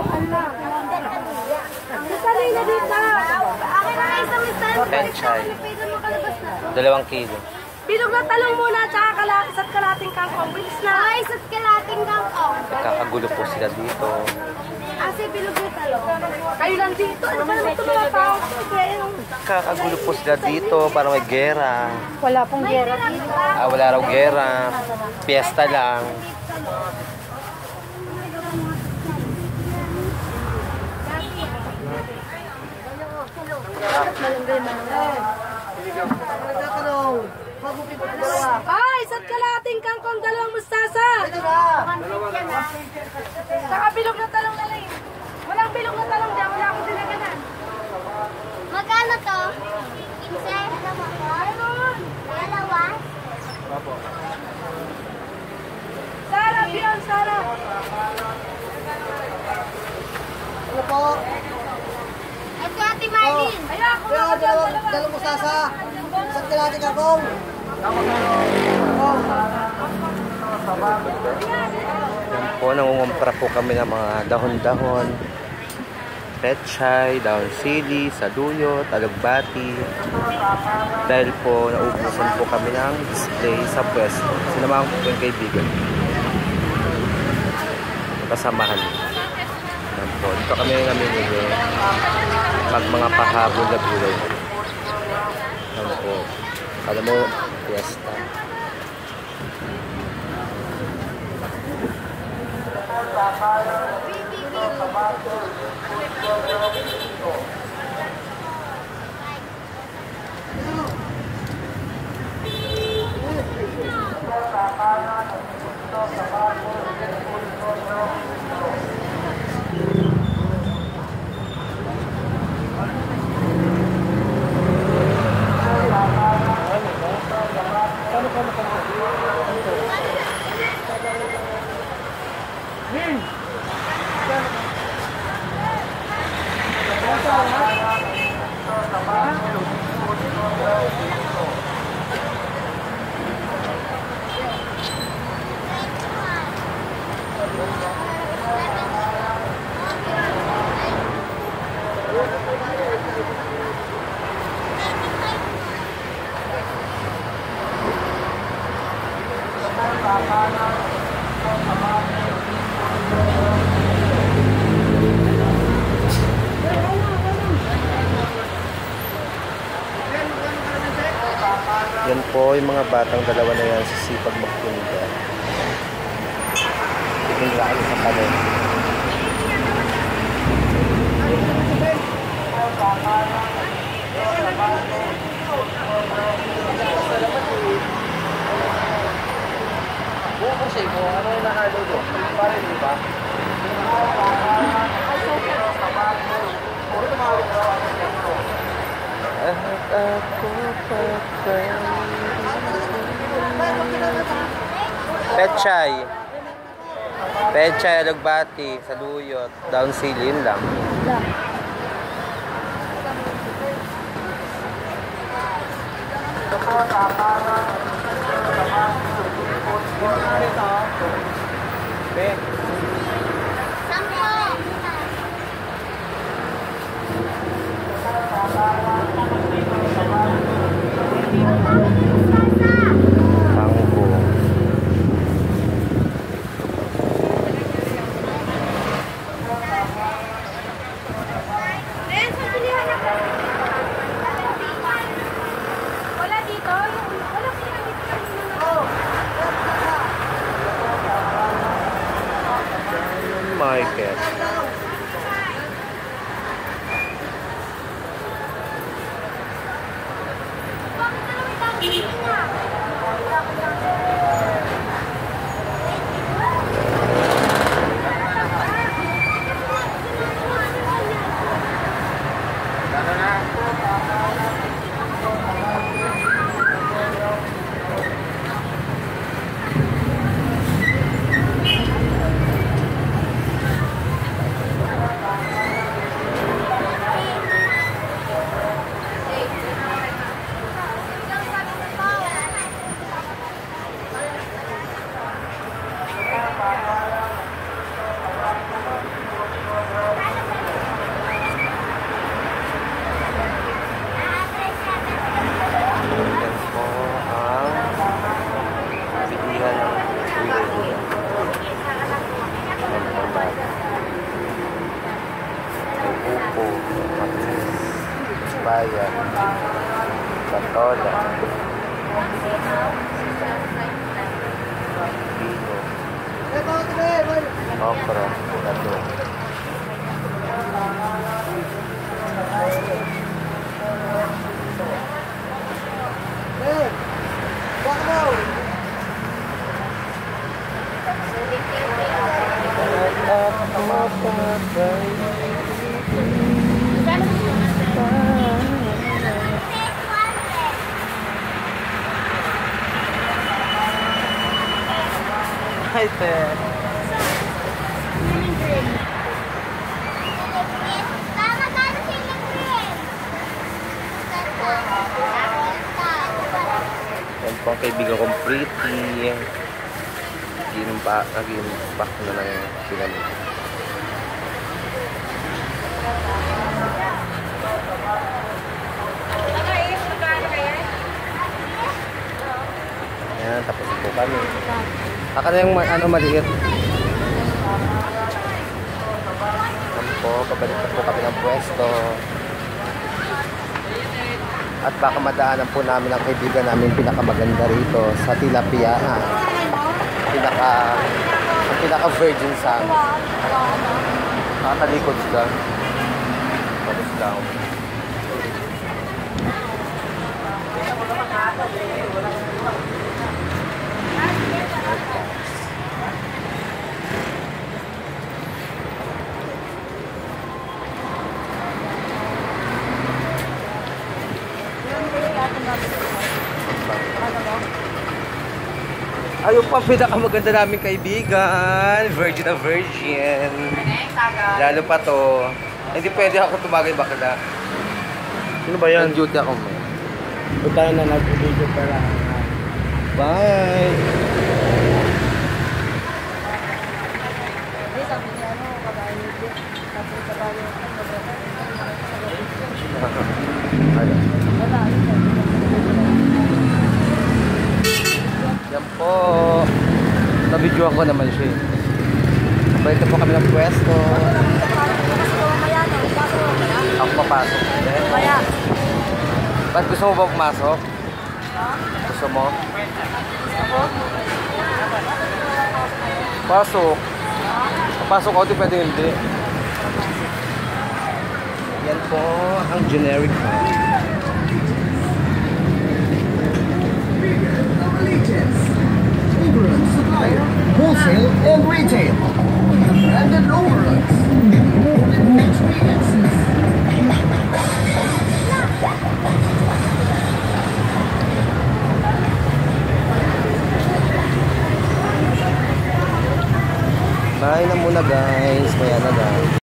Pechay. 2 kilo. Bilog na talong muna, tsaka isa't kalating kangkong. Bilis na. Ay, isa't kalating kangkong. Nagkakagulo po sila dito. Kasi bilog na talong. Kayo lang dito. Ano ba naman ito mga tao? Nagkakagulo po sila dito para may gera. Wala pong gera dito. Wala raw gera. Piyesta lang. Ay, isa't kalating kangkong, 2 mustasa. Saka bilog na talong na lang. Walang bilog na talong dyan, wala akong dinaganan. Magkano to? 15? Ayun. Dalawa? Sara, Bion, Sara. Ano po? Ito Ate Marlene. Ayun, ako na Dalawang mustasa. Isa't kalating kangkong. Yan po, nangungumpra po kami ng mga dahon-dahon. Pechay, dahon sili, saluyot, alugbati. Dahil po, naubusan po kami ng display sa pwesto. Sinamahan ko po yung kaibigan. Kasamahan. Yan po, dito kami namimili. Pag mga pahabol na gulay. Yan po. Alam mo, fiesta. Yan po yung mga batang dalawa na yan sa sipag magpunta. Itinlaan sa kanin. Buko siya mo, ano yung nahalo doon? Parang di ba? Pechay. Pechay, alugbati, saluyot, dahon sili, yun lang. Market. Bayan. Batola. Pino. Okra. Lalo. Hi, te. Tama tayo siling green. Yan po ang kaibigan kong pretty. Nag-impact na lang sila nito. Ayan, tapos po kami. Aka na yung ano, maliit. Ayan po, pabalik na po kami ng pwesto. At baka madaanan po namin ang kaibigan namin pinakamaganda rito sa tilapia. Ang pinaka-virgin sa amin. Nakatalikod sila. Tapos down. Ayun pa, pinakamaganda namin kaibigan. Virgin na virgin. Lalo pa to. Hindi pwede ako tumagay bakla. Sino ba yan? Duty ako mo. Punta na nag-video pala. Bye! Yan po. Nabidyoan ko naman siya. Balik na po kami ng pwesto. Ako papasok. Kaya. Ba't gusto mo ba pumasok? Gusto mo? Pasok. Pasok ako, di pwede hindi. Yan po ang generic mo. Wholesale and retail. And an overruns. Bye na muna guys. Kaya na guys.